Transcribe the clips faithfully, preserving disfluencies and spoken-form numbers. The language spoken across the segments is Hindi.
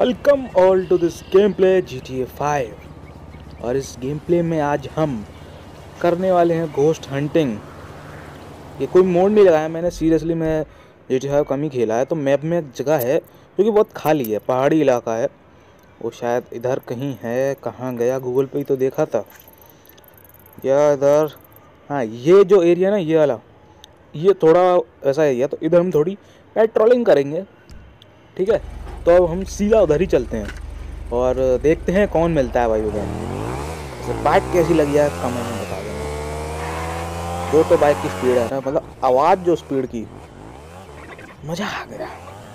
Welcome all to this game play G T A five. और इस गेम प्ले में आज हम करने वाले हैं घोस्ट हंटिंग। ये कोई मोड नहीं लगाया मैंने, सीरियसली मैं जी टी ए फाइव कम ही खेला है। तो मैप में एक जगह है जो कि बहुत खाली है, पहाड़ी इलाका है। वो शायद इधर कहीं है, कहाँ गया, गूगल पे ही तो देखा था या इधर। हाँ, ये जो एरिया ना, ये वाला, ये थोड़ा ऐसा एरिया, तो इधर हम थोड़ी पेट्रोलिंग करेंगे, ठीक है। तो अब हम सीधा उधर ही चलते हैं और देखते हैं कौन मिलता है भाई उधर। तो बाइक कैसी लगी है कमेंट में बता देना। जो तो बाइक की स्पीड है ना, मतलब आवाज़ जो स्पीड की, मज़ा आ गया।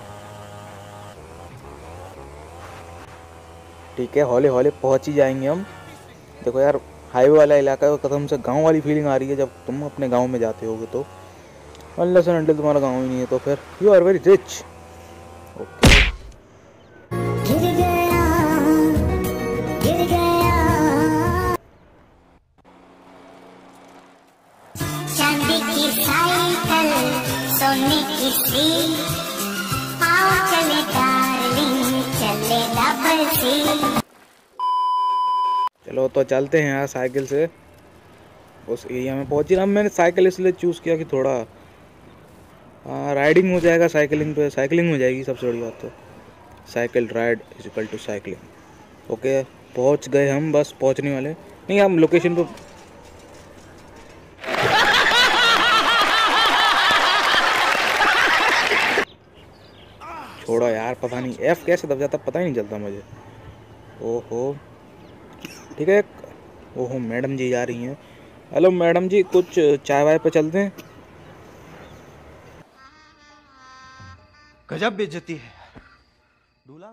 ठीक है, हौले हौले पहुंच ही जाएंगे हम। देखो यार, हाईवे वाला इलाका है, कदम से गांव वाली फीलिंग आ रही है जब तुम अपने गांव में जाते होगे। तो अनलेस एंड अनटिल तुम्हारा गांव ही नहीं है तो फिर you are very rich. Okay, चांदी की साइकिल, सोने की सील, आओ चले डार्लिंग, चले डबल सील। चलो तो चलते हैं यार साइकिल से। उस एरिया में पहुंचे ना। मैंने साइकिल इसलिए चूज़ किया कि थोड़ा आ, राइडिंग हो जाएगा, साइकिलिंग पे साइकिलिंग हो जाएगी सबसे बड़ी बात। तो cycle ride is equal to cycling. Okay, पहुंच गए हम, बस पहुंचने वाले। नहीं, हम लोकेशन पे छोड़ो यार, पता नहीं एफ कैसे दब जाता पता ही नहीं चलता मुझे। ओहो, ठीक है। ओहो, मैडम जी जा रही हैं। हेलो मैडम जी, कुछ चाय वाय पे चलते हैं। गजब बेइज्जती है दूल्हा।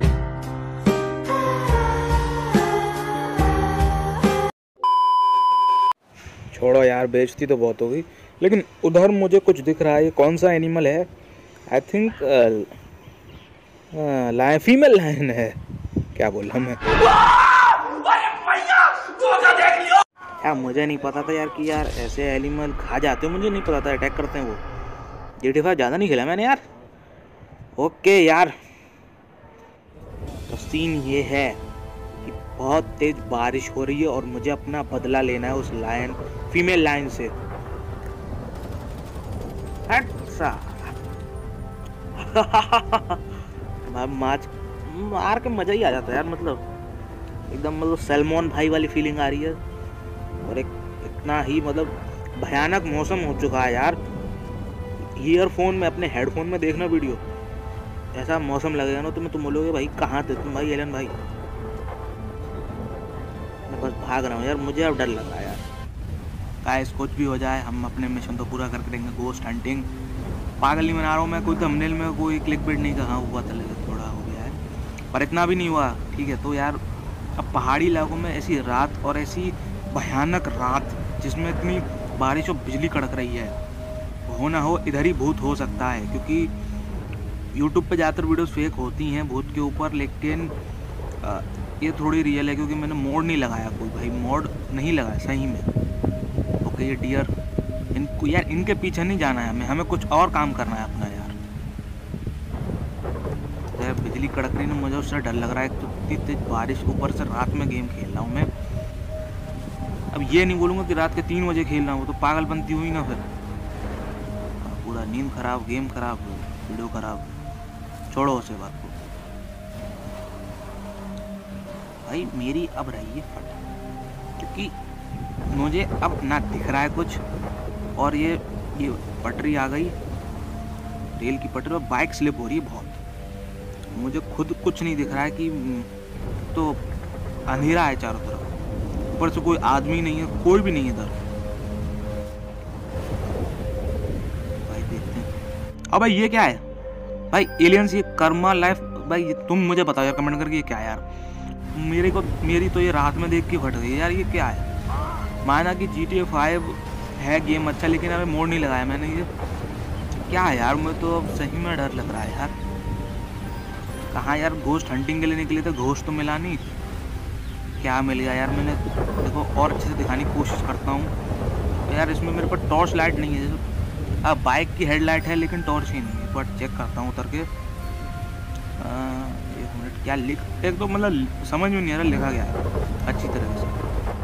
छोड़ो यार, बेइज्जती तो बहुत हो गई। लेकिन उधर मुझे कुछ दिख रहा है। ये कौन सा एनिमल है? I think lion, female lion है। क्या बोला मैं? यार मुझे नहीं पता था यार कि यार ऐसे एनिमल खा जाते हो। मुझे नहीं पता था अटैक करते हैं वो। जी टी ए फाइव ज़्यादा नहीं खेला मैंने यार। ओके यार, तो सीन ये है कि बहुत तेज बारिश हो रही है और मुझे अपना बदला लेना है उस लायन, फीमेल लायन से। मार मार के मजा ही आ जाता है यार। मतलब एकदम मतलब सैल्मोन भाई वाली फीलिंग आ रही है। और एक इतना ही मतलब भयानक मौसम हो चुका है यार। ईयरफोन में, अपने हेडफोन में देखना वीडियो, ऐसा मौसम लगेगा ना तो मैं तुम बोलोगे भाई कहाँ थे तुम भाई एलन भाई। मैं बस भाग रहा हूँ यार, मुझे अब डर लग रहा है यार। गाइस, कुछ भी हो जाए हम अपने मिशन तो पूरा करके देंगे। घोस्ट हंटिंग पागल नहीं बना रहा हूँ मैं। कोई थंबनेल में कोई क्लिक बिट नहीं कहा हुआ था, लेकिन थोड़ा हो गया है, पर इतना भी नहीं हुआ, ठीक है। तो यार अब पहाड़ी इलाकों में ऐसी रात, और ऐसी भयानक रात जिसमें इतनी बारिश और बिजली कड़क रही है, हो ना हो इधर ही भूत हो सकता है। क्योंकि यूट्यूब पे ज़्यादातर वीडियोस फेक होती हैं भूत के ऊपर, लेकिन आ, ये थोड़ी रियल है क्योंकि मैंने मोड नहीं लगाया। कोई भाई मोड नहीं लगाया सही में। ओके, ये डियर, इनको यार इनके पीछे नहीं जाना है हमें, हमें कुछ और काम करना है अपना यार। यार बिजली कड़क रही ना, मुझे उससे डर लग रहा है। तो इतनी तेज बारिश, ऊपर से रात में गेम खेल रहा हूँ मैं। अब ये नहीं बोलूँगा कि रात के तीन बजे खेल रहा हूँ, तो पागलपंती हुई ना फिर। पूरा नींद खराब, गेम खराब, वीडियो खराब। छोड़ो उसे बात को भाई, मेरी अब रही है फट, क्योंकि मुझे अब ना दिख रहा है कुछ। और ये ये पटरी आ गई, रेल की पटरी, और बाइक स्लिप हो रही है बहुत। मुझे खुद कुछ नहीं दिख रहा है कि तो अंधेरा है चारों तरफ, ऊपर से कोई आदमी नहीं है, कोई भी नहीं है इधर। भाई देखते हैं। अब भाई ये क्या है भाई? एलियंस, ये कर्मा लाइफ भाई, तुम मुझे बताओ यार कमेंट करके ये क्या है यार। मेरे को मेरी तो ये रात में देख के फट गई यार। ये क्या है? माना कि जी टी ए फाइव है गेम अच्छा, लेकिन अभी मोड नहीं लगाया मैंने। ये क्या है यार? मैं तो अब सही में डर लग रहा है यार। कहाँ यार, घोस्ट हंटिंग के लिए निकले थे, घोस्ट तो मिला नहीं। क्या मिल गया यार? मैंने देखो और अच्छे से दिखाने की कोशिश करता हूँ तो यार इसमें मेरे पास टॉर्च लाइट नहीं है। जैसे अब बाइक की हेडलाइट है लेकिन टॉर्च ही नहीं है। बट चेक करता हूँ उतर के। एक मिनट, क्या लिख, एक तो मतलब समझ में नहीं आ रहा लिखा क्या है अच्छी तरह से।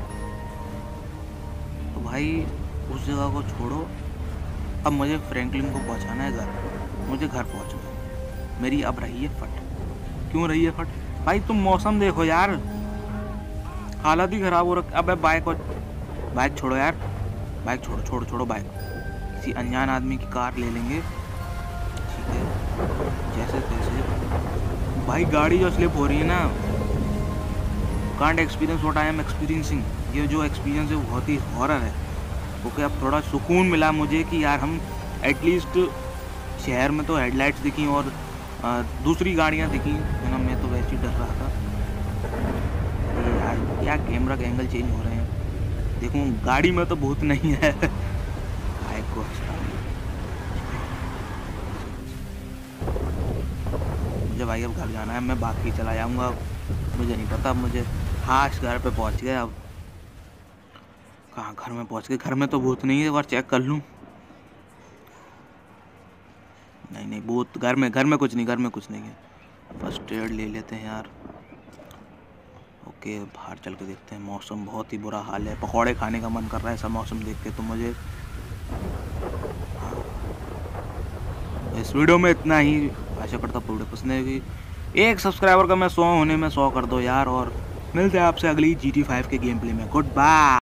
तो भाई उस जगह को छोड़ो, अब मुझे फ्रैंकलिन को पहुंचाना है घर। मुझे घर पहुंचना है, मेरी अब रही है फट। क्यों रही है फट भाई? तुम मौसम देखो यार, हालत ही खराब हो रखी। अब बाइक और बाइक छोड़ो यार, बाइक छोड़ो छोड़ो छोड़ो बाइक, किसी अनजान आदमी की कार ले लेंगे, ठीक है, जैसे तैसे। भाई गाड़ी जो स्लिप हो रही है ना, can't experience what I am experiencing, ये जो एक्सपीरियंस है वो बहुत ही हॉरर है। ओके, अब थोड़ा सुकून मिला मुझे कि यार हम एटलीस्ट शहर में तो हेडलाइट्स दिखी और आ, दूसरी गाड़ियाँ दिखी है ना। मैं तो वैसे ही डर रहा था ये यार क्या कैमरा के एंगल चेंज हो रहे हैं। देखूँ गाड़ी में तो भूत नहीं है। बाइक को मुझे भाई अब घर जाना है, मैं बाकी चला जाऊँगा, मुझे नहीं पता। मुझे हाँ घर पे पहुँच गया। अब कहाँ घर में पहुँच गए, घर में तो भूत नहीं है, एक बार चेक कर लूँ। नहीं नहीं भूत घर में, घर में कुछ नहीं, घर में कुछ नहीं है। फर्स्ट एड ले लेते हैं यार। ओके बाहर चल के देखते हैं, मौसम बहुत ही बुरा हाल है, पकौड़े खाने का मन कर रहा है ऐसा मौसम देख के तो मुझे। इस वीडियो में इतना ही, आशा करता हूँ वीडियो पसंद आएगी। एक सब्सक्राइबर का मैं सौ होने में सौ कर दो यार, और मिलते हैं आपसे अगली जी टी फाइव के गेम प्ले में। Good bye.